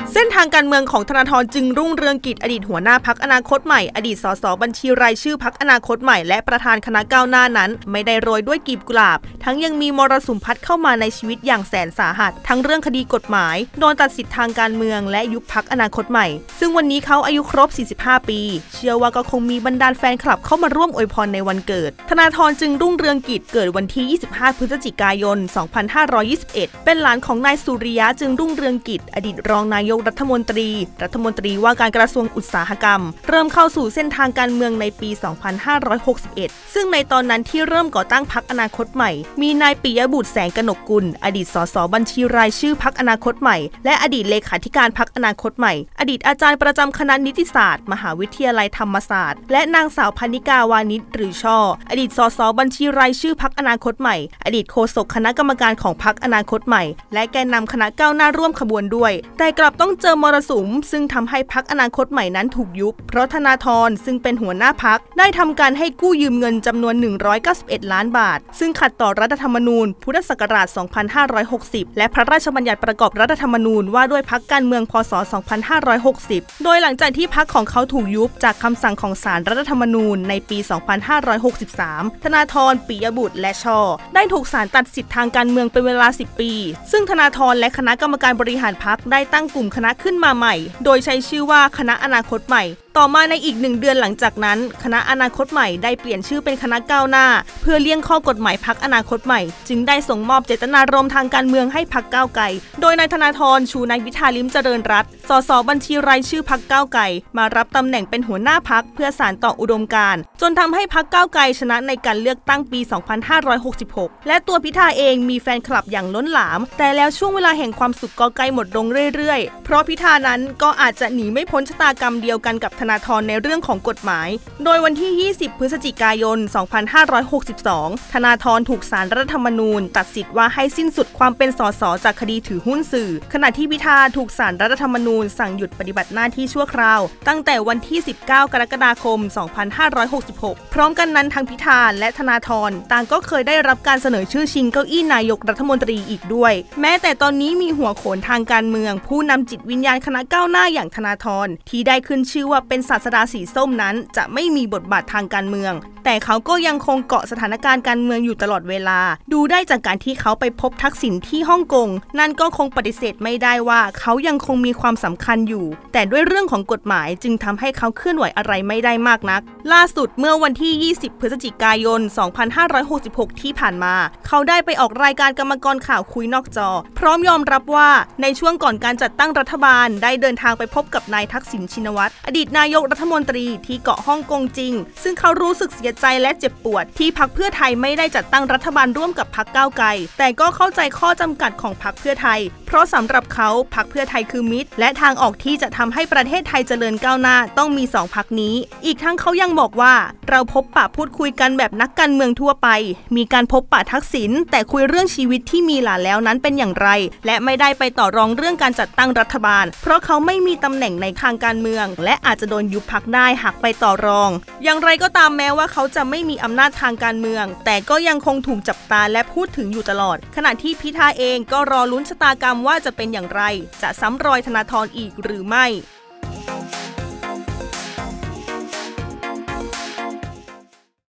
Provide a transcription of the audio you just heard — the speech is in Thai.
เส้นทางการเมืองของธนาธรจึงรุ่งเรืองกิจอดีตหัวหน้าพรรคอนาคตใหม่อดีตสสบัญชีรายชื่อพรรคอนาคตใหม่และประธานคณะก้าวหน้านั้นไม่ได้โรยด้วยกลีบกุหลาบทั้งยังมีมรสุมพัดเข้ามาในชีวิตอย่างแสนสาหัสทั้งเรื่องคดีกฎหมายโดนตัดสิทธิ์ทางการเมืองและยุบพรรคอนาคตใหม่ซึ่งวันนี้เขาอายุครบ45ปีเชื่อว่าก็คงมีบรรดาแฟนคลับเข้ามาร่วมอวยพรในวันเกิดธนาธรจึงรุ่งเรืองกิจเกิดวันที่25พฤศจิกายน2521เป็นหลานของนายสุริยะจึงรุ่งเรืองกิจอดีตรองนายกรัฐมนตรีว่าการกระทรวงอุตสาหกรรมเริ่มเข้าสู่เส้นทางการเมืองในปี2561ซึ่งในตอนนั้นที่เริ่มก่อตั้งพรรคอนาคตใหม่มีนายปิยบุตรแสงกนกกุลอดีตสสบัญชีรายชื่อพรรคอนาคตใหม่และอดีตเลขาธิการพรรคอนาคตใหม่อดีตอาจารย์ประจำคณะนิติศาสตร์มหาวิทยาลัยธรรมศาสตร์และนางสาวพนิกาวานิชหรือช่ออดีตสสบัญชีรายชื่อพรรคอนาคตใหม่อดีตโฆษกคณะกรรมการของพรรคอนาคตใหม่และแกนนำคณะก้าวหน้าร่วมขบวนด้วยแต่กลับต้องเจอมรสุมซึ่งทำให้พรรคอนาคตใหม่นั้นถูกยุบเพราะธนาธรซึ่งเป็นหัวหน้าพรรคได้ทำการให้กู้ยืมเงินจำนวน191ล้านบาทซึ่งขัดต่อรัฐธรรมนูญพุทธศักราช2560และพระราชบัญญัติประกอบรัฐธรรมนูญว่าด้วยพรรคการเมืองพ.ศ. 2560โดยหลังจากที่พรรคของเขาถูกยุบจากคำสั่งของศาลรัฐธรรมนูญในปี2563ธนาธรปิยบุตรและช่อได้ถูกศาลตัดสิทธิ์ทางการเมืองเป็นเวลา10ปีซึ่งธนาธรและคณะกรรมการบริหารพรรคได้ตั้งกลุ่มคณะขึ้นมาใหม่โดยใช้ชื่อว่าคณะอนาคตใหม่ต่อมาในอีก1 เดือนหลังจากนั้นคณะอนาคตใหม่ได้เปลี่ยนชื่อเป็นคณะก้าวหน้าเพื่อเลี่ยงข้อกฎหมายพรรคอนาคตใหม่จึงได้ส่งมอบเจตนารมณ์ทางการเมืองให้พรรคก้าวไกลโดยนายธนาธรชูนายพิธาลิ้มเจริญรัตน์สสบัญชีรายชื่อพรรคก้าวไกลมารับตำแหน่งเป็นหัวหน้าพรรคเพื่อสานต่ออุดมการณ์จนทำให้พรรคก้าวไกลชนะในการเลือกตั้งปี2566และตัวพิธาเองมีแฟนคลับอย่างล้นหลามแต่แล้วช่วงเวลาแห่งความสุขก็ใกล้หมดลงเรื่อยๆเพราะพิธานั้นก็อาจจะหนีไม่พ้นชะตากรรมเดียวกันกับธนาธรในเรื่องของกฎหมายโดยวันที่20พฤศจิกายน2562ธนาธรถูกศาลรัฐธรรมนูญตัดสิทธิ์ว่าให้สิ้นสุดความเป็นสสจากคดีถือหุ้นสื่อขณะที่พิธาถูกศาลรัฐธรรมนูญสั่งหยุดปฏิบัติหน้าที่ชั่วคราวตั้งแต่วันที่19กรกฎาคม2566พร้อมกันนั้นทั้งพิธาและธนาธรต่างก็เคยได้รับการเสนอชื่อชิงเก้าอี้นายกรัฐมนตรีอีกด้วยแม้แต่ตอนนี้มีหัวโขนทางการเมืองผู้นำจิตวิญญาณคณะก้าวหน้าอย่างธนาธรที่ได้ขึ้นชื่อว่าเป็นศาสดาสีส้มนั้นจะไม่มีบทบาททางการเมืองแต่เขาก็ยังคงเกาะสถานการณ์การเมืองอยู่ตลอดเวลาดูได้จากการที่เขาไปพบทักษิณที่ฮ่องกงนั่นก็คงปฏิเสธไม่ได้ว่าเขายังคงมีความสำคัญอยู่แต่ด้วยเรื่องของกฎหมายจึงทำให้เขาเคลื่อนไหวอะไรไม่ได้มากนักล่าสุดเมื่อวันที่20พฤศจิกายน2566ที่ผ่านมาเขาได้ไปออกรายการกรรมกรข่าวคุยนอกจอพร้อมยอมรับว่าในช่วงก่อนการจัดตั้งรัฐบาลได้เดินทางไปพบกับนายทักษิณชินวัตรอดีตนายกรัฐมนตรีที่เกาะฮ่องกงจริงซึ่งเขารู้สึกเสียใจและเจ็บปวดที่พรรคเพื่อไทยไม่ได้จัดตั้งรัฐบาลร่วมกับพรรคก้าวไกลแต่ก็เข้าใจข้อจำกัดของพรรคเพื่อไทยเพราะสำหรับเขาพรรคเพื่อไทยคือมิตรและทางออกที่จะทำให้ประเทศไทยเจริญก้าวหน้าต้องมี2พรรคนี้อีกทั้งเขายังบอกว่าเราพบปะพูดคุยกันแบบนักการเมืองทั่วไปมีการพบปะทักษิณแต่คุยเรื่องชีวิตที่มีหลานแล้วนั้นเป็นอย่างไรและไม่ได้ไปต่อรองเรื่องการจัดตั้งรัฐบาลเพราะเขาไม่มีตำแหน่งในทางการเมืองและอาจจะโดนยุบพรรคได้หากไปต่อรองอย่างไรก็ตามแม้ว่าเขาจะไม่มีอำนาจทางการเมืองแต่ก็ยังคงถูกจับตาและพูดถึงอยู่ตลอดขณะที่พิธาเองก็รอลุ้นชะตากรรมว่าจะเป็นอย่างไรจะซ้ำรอยธนาธรอีกหรือไม่